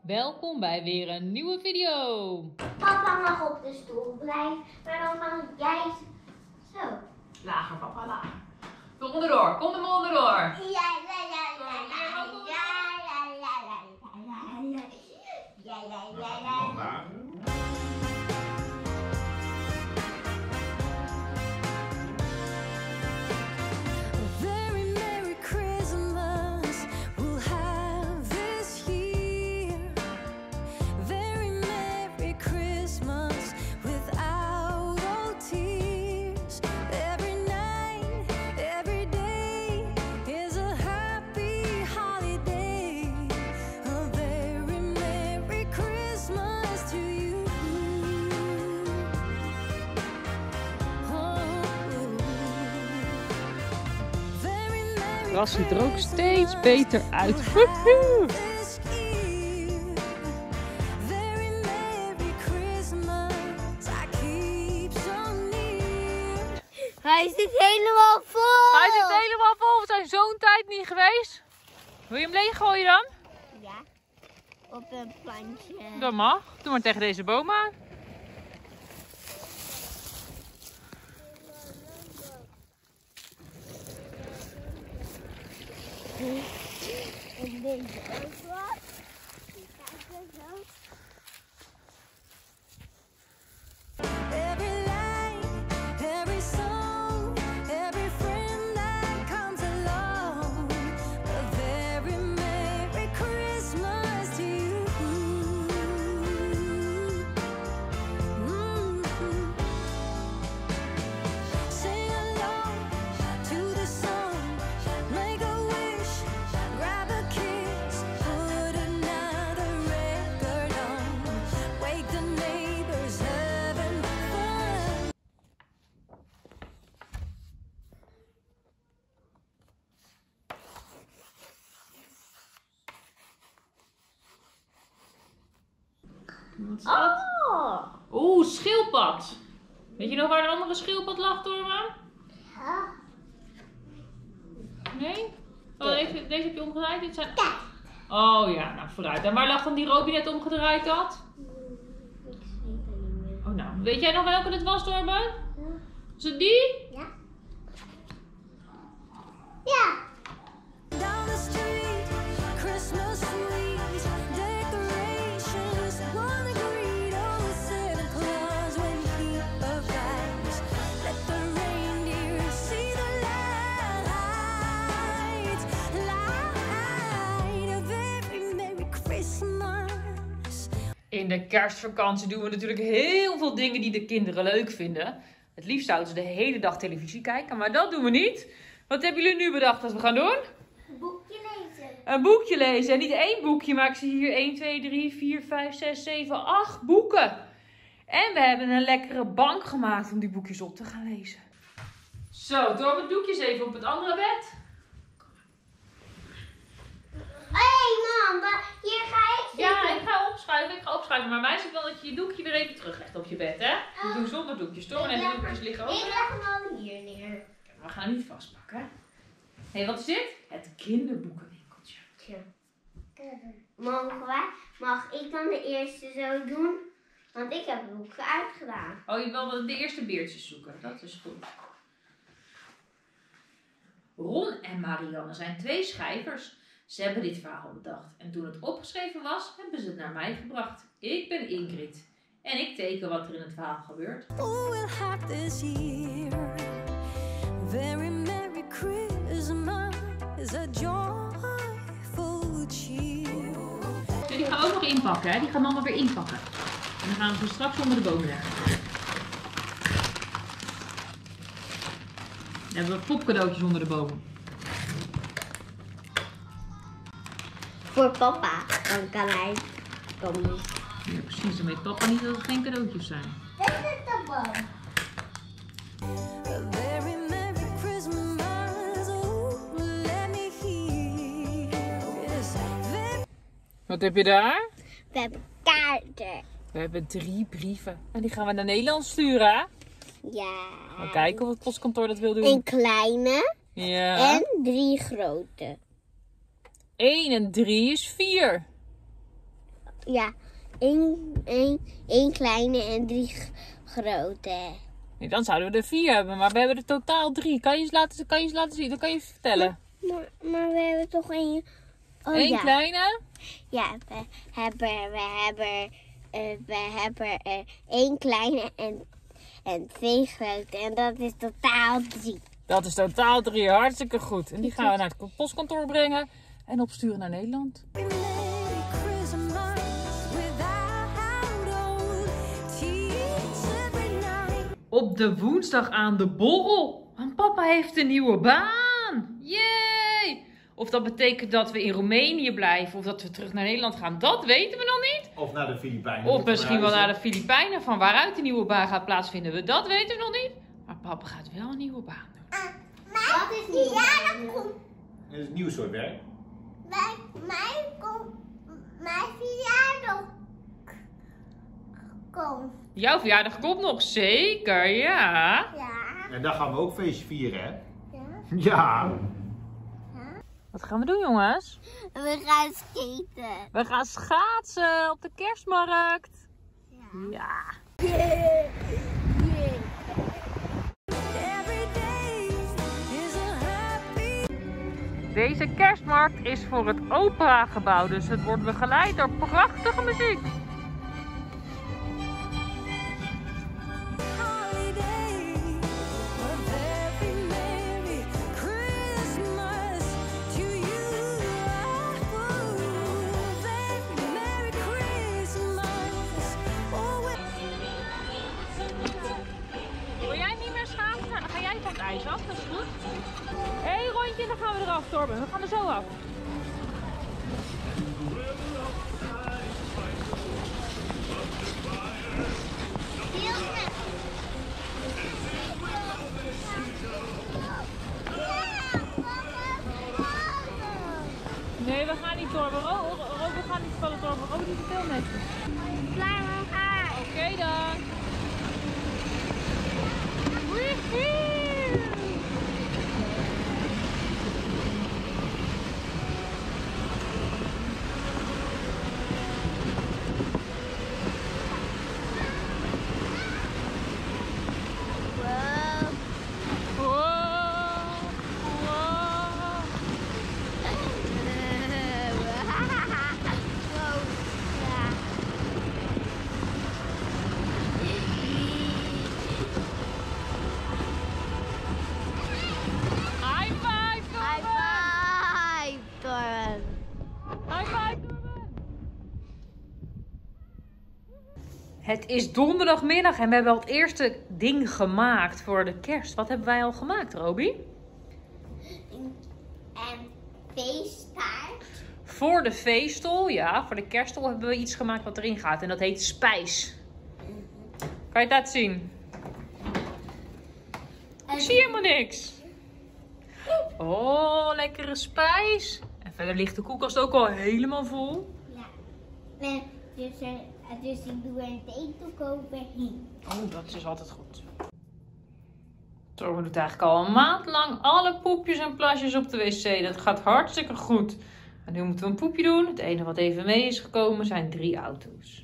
Welkom bij weer een nieuwe video. Papa mag op de stoel blijven, maar dan mag jij zo. Lager papa, lager. Kom onderdoor, kom er maar onderdoor. Het gras ziet er ook steeds beter uit. Woehoe! Hij zit helemaal vol. Hij zit helemaal vol. We zijn zo'n tijd niet geweest. Wil je hem leeggooien dan? Ja, op een plantje. Dat mag. Doe maar tegen deze boom aan. En deze ook wat. Kijk eens zo. Wat is dat? Oeh, schildpad. Weet je nog waar de andere schildpad lag, Torma? Ja. Nee? Oh, deze heb je omgedraaid? Dit zijn... Oh ja, nou vooruit. En waar lag dan die Rob die net omgedraaid had? Ik weet het niet meer. Oh nou, weet jij nog welke het was, Torma? Ja. Was het die? Ja. Ja. In de kerstvakantie doen we natuurlijk heel veel dingen die de kinderen leuk vinden. Het liefst zouden ze de hele dag televisie kijken, maar dat doen we niet. Wat hebben jullie nu bedacht dat we gaan doen? Een boekje lezen. Een boekje lezen. En niet één boekje, maar ik zie hier 1, 2, 3, 4, 5, 6, 7, 8 boeken. En we hebben een lekkere bank gemaakt om die boekjes op te gaan lezen. Zo, door mijn doekjes even op het andere bed. Hé mam, hier ga ik zitten. Ja, ik ga opschuiven. Maar meisje wil dat je je doekje weer even teruglegt op je bed, hè? We doen zonder doekjes, toch? En de doekjes liggen ook. Ik leg hem al hier neer. We gaan hem niet vastpakken. Hé, wat is dit? Het kinderboekenwinkeltje. Mag ik dan de eerste zo doen? Want ik heb het boekje uitgedaan. Oh, je wil de eerste beertjes zoeken. Dat is goed. Ron en Marianne zijn 2 schrijvers. Ze hebben dit verhaal bedacht. En toen het opgeschreven was, hebben ze het naar mij gebracht. Ik ben Ingrid. En ik teken wat er in het verhaal gebeurt. Oh, we'll have this year. Very Merry Christmas is a joyful cheer. Die gaan we ook nog inpakken, hè? Die gaan mama weer inpakken. En dan gaan we ze straks onder de boom leggen. Dan hebben we popcadeautjes onder de boom. Voor papa, dan kan hij komen. Ja, precies. Dan weet papa niet dat het geen cadeautjes zijn. Dit is de boom. A very Merry Christmas, oh, let me hear. Yes, very... Wat heb je daar? We hebben kaarten. We hebben 3 brieven. En die gaan we naar Nederland sturen, hè? Ja. Gaan kijken of het postkantoor dat wil doen. Een kleine Ja. en 3 grote. 1 en 3 is 4. Ja, één kleine en 3 grote. Nee, dan zouden we er 4 hebben, maar we hebben er totaal 3. Kan je eens laten zien? Dan kan je eens vertellen. Maar we hebben toch één... Oh, Eén ja. kleine? Ja, we hebben 1 kleine en 2 grote. En dat is totaal 3. Dat is totaal 3. Hartstikke goed. En die gaan we naar het postkantoor brengen en opsturen naar Nederland. Merry Christmas without old tears every night. Op de woensdag aan de borrel. Want papa heeft een nieuwe baan. Yay! Of dat betekent dat we in Roemenië blijven of dat we terug naar Nederland gaan, dat weten we nog niet. Of naar de Filipijnen. Of misschien wel naar de Filipijnen. Van waaruit die nieuwe baan gaat plaatsvinden, dat weten we nog niet. Maar papa gaat wel een nieuwe baan doen. Wat is nieuw? Ja, dat komt. Het is een nieuw soort werk. Mijn verjaardag komt. Jouw verjaardag komt nog, zeker, ja. Ja. En daar gaan we ook feestje vieren, hè? Ja. Ja. Wat gaan we doen, jongens? We gaan skaten. We gaan schaatsen op de kerstmarkt. Ja. Every day is a happy. Deze kerstmarkt is voor het operagebouw, dus het wordt begeleid door prachtige muziek. Holiday, a very Merry Christmas to you. Very Merry Christmas. Oh, Wil jij niet meer schaatsen? Nou, dan ga jij van het ijs af, dat is goed. Eén rondje, dan gaan we eraf, Torben. We gaan er zo af. Nee, we gaan niet, Torben. We gaan niet vallen, Torben. Ook niet te veel met je. Klaar met haar. Oké dan. Woehoe! Wow, wow. High five, Torben! High five, Torben! Het is donderdagmiddag en we hebben al het eerste ding gemaakt voor de kerst. Wat hebben wij al gemaakt, Roby? En feesttaart. Voor de feestol, ja, voor de kerststol hebben we iets gemaakt wat erin gaat. En dat heet spijs. Kan je het laten zien? Ik zie helemaal niks. Oh, lekkere spijs. En verder ligt de koelkast ook al helemaal vol. Ja. Dus ik doe een theetel kopen. Oh, dat is dus altijd goed. Torben doet eigenlijk al een maand lang alle poepjes en plasjes op de wc. Dat gaat hartstikke goed. En nu moeten we een poepje doen. Het enige wat even mee is gekomen zijn 3 auto's.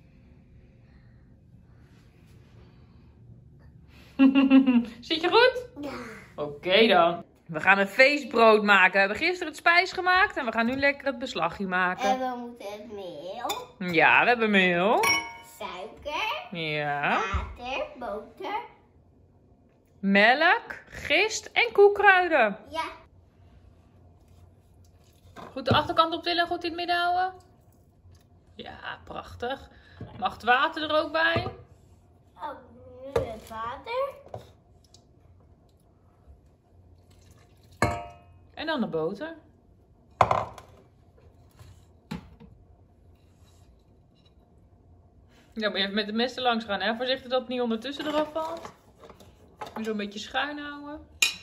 Zit je goed? Ja. Oké dan. We gaan een feestbrood maken. We hebben gisteren het spijs gemaakt en we gaan nu lekker het beslagje maken. En we moeten het meel, Ja, we hebben meel. suiker, Ja. water, boter. Melk, gist en koekkruiden. Ja. Goed de achterkant optillen en goed in het midden houden. Ja, prachtig. Mag het water er ook bij? Oh, nu het water. En dan de boter. Ja, maar even met de mes er langs gaan, hè? Voorzichtig dat het niet ondertussen eraf valt. En zo een beetje schuin houden.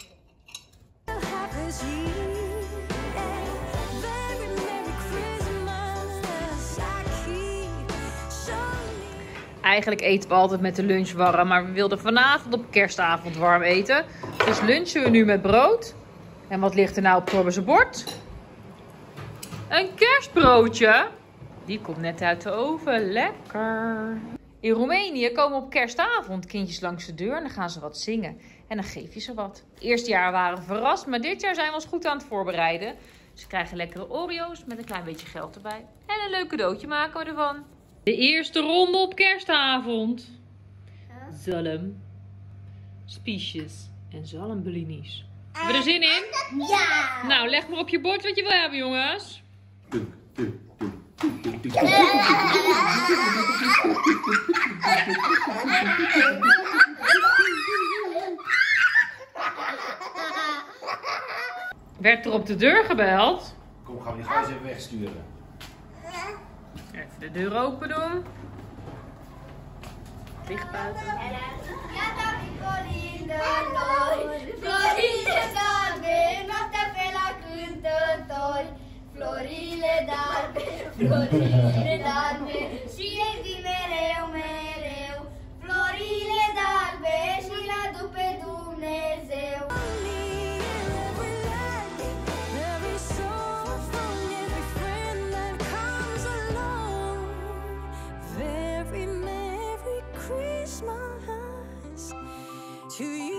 have this year. Very Merry Christmas. I keep showing. Eigenlijk eten we altijd met de lunch warm, maar we wilden vanavond op kerstavond warm eten. Dus lunchen we nu met brood. En wat ligt er nou op Torben's bord? Een kerstbroodje. Die komt net uit de oven. Lekker. In Roemenië komen op kerstavond kindjes langs de deur en dan gaan ze wat zingen. En dan geef je ze wat. Het eerste jaar waren we verrast, maar dit jaar zijn we ons goed aan het voorbereiden. Ze krijgen lekkere Oreo's met een klein beetje geld erbij. En een leuk cadeautje maken we ervan. De eerste ronde op kerstavond. Zalm, spiesjes en zalmbelinies. Hebben we er zin in? Ja! Nou, leg maar op je bord wat je wil hebben, jongens. Werd er op de deur gebeld? Kom, gaan we die gijs even wegsturen. Even de deur open doen. Licht buiten. Florile d'albe, și evi mereu, mereu. Florile d'albe și la dupe Dumnezeu. Every soul from every friend that comes along. Very Merry Christmas to you.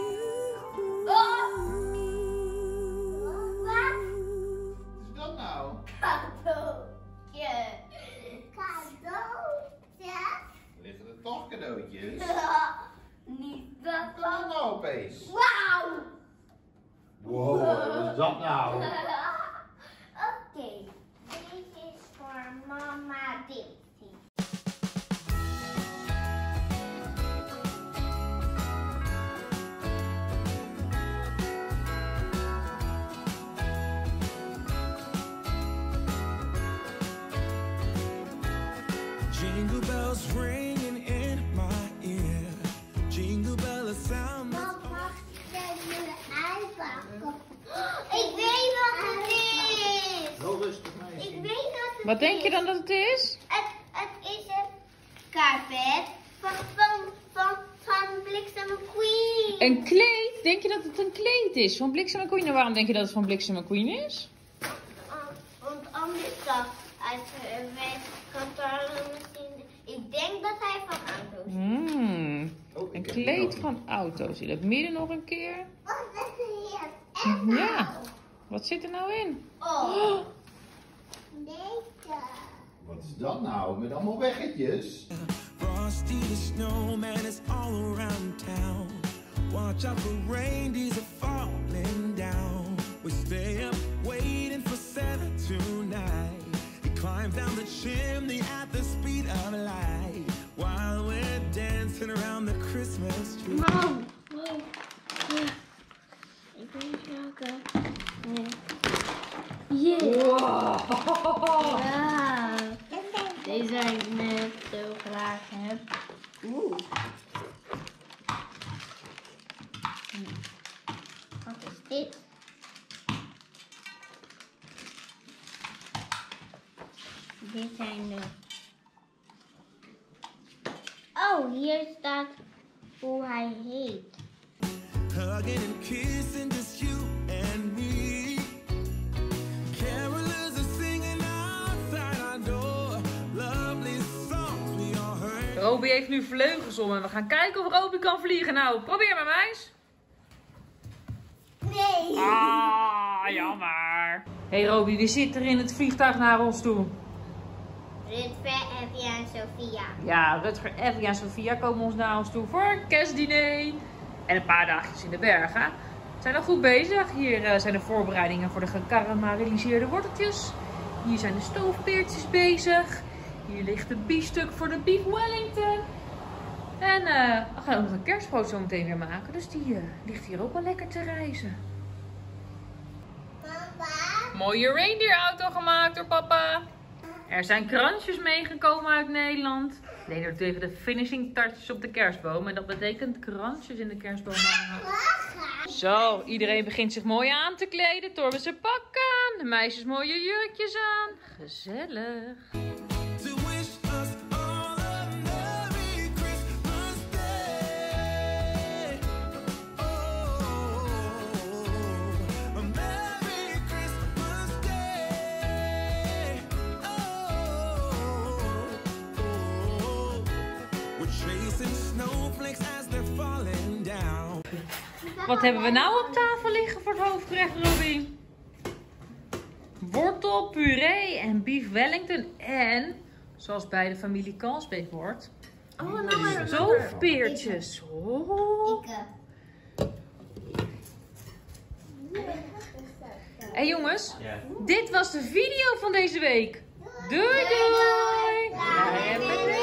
Wat is dat nou? Cadeautje. Cadeautje? Liggen er toch cadeautjes? Niet dat Wat is dat nou opeens? Wauw! Wow, wat is dat nou? Oké, dit is voor mama Daisy. Jingle bells ringing in my ear. Jingle bell sound. Mama, ik wil uitpakken. Ik weet wat het is. Heel rustig, meisje. Ik weet wat het is. Wat denk je dan dat het is? Het is een carpet van Bliksem McQueen. Een kleed? Denk je dat het een kleed is van Bliksem McQueen? En waarom denk je dat het van Bliksem McQueen is? Want anders dan uit misschien. Ik denk dat hij van auto's is. Oh, Een ik heb kleed die van auto's. In het midden nog een keer. Wat is er hier? Ja. Wat zit er nou in? Oh. Deze. Wat is dat nou? Met allemaal weggetjes? Frosty the snowman is all around town. Watch out for reindeers are falling down. We stay up waiting for Santa tonight. He climbs down the chimney at the speed of light. While we're dancing around the Christmas tree. Mam. Ik weet welke. Wow. Ja. Deze ik net zo graag heb. Wat is dit? Dit zijn de... Oh, hier staat hoe hij heet. Hugging and kissing, just you and me. Carolers are singing outside our door. Lovely songs we all heard. Roby heeft nu vleugels om en we gaan kijken of Roby kan vliegen. Nou, probeer maar, meis. Nee. Ah, jammer. Hé Roby, wie zit er in het vliegtuig naar ons toe? Rutger, Effie en Sophia. Ja, Rutger, Effie en Sophia komen ons naar ons toe voor een kerstdiner. En een paar dagjes in de bergen. We zijn al goed bezig. Hier zijn de voorbereidingen voor de gekarameliseerde worteltjes. Hier zijn de stoofpeertjes bezig. Hier ligt de biefstuk voor de beef Wellington. En we gaan ook nog een kerstbrood zo meteen weer maken. Dus die ligt hier ook wel lekker te rijzen. Papa. Mooie reindeerauto gemaakt door papa. Er zijn kransjes meegekomen uit Nederland. Lena doet even de finishing touches op de kerstboom. En dat betekent kransjes in de kerstboom hangen. Zo, iedereen begint zich mooi aan te kleden. Torben zijn pak aan. De meisjes mooie jurkjes aan. Gezellig. To wish us all a Merry Christmas Day. Oh, a Merry Christmas Day. Oh, snowflakes as they're falling down. Wat hebben we nou op tafel liggen voor het hoofdgerecht, Robin? Wortel, puree en beef Wellington en, zoals bij de familie Kalsbeek hoort, toofpeertjes. Oh. Hey jongens, dit was de video van deze week. Doei doei! Wij hebben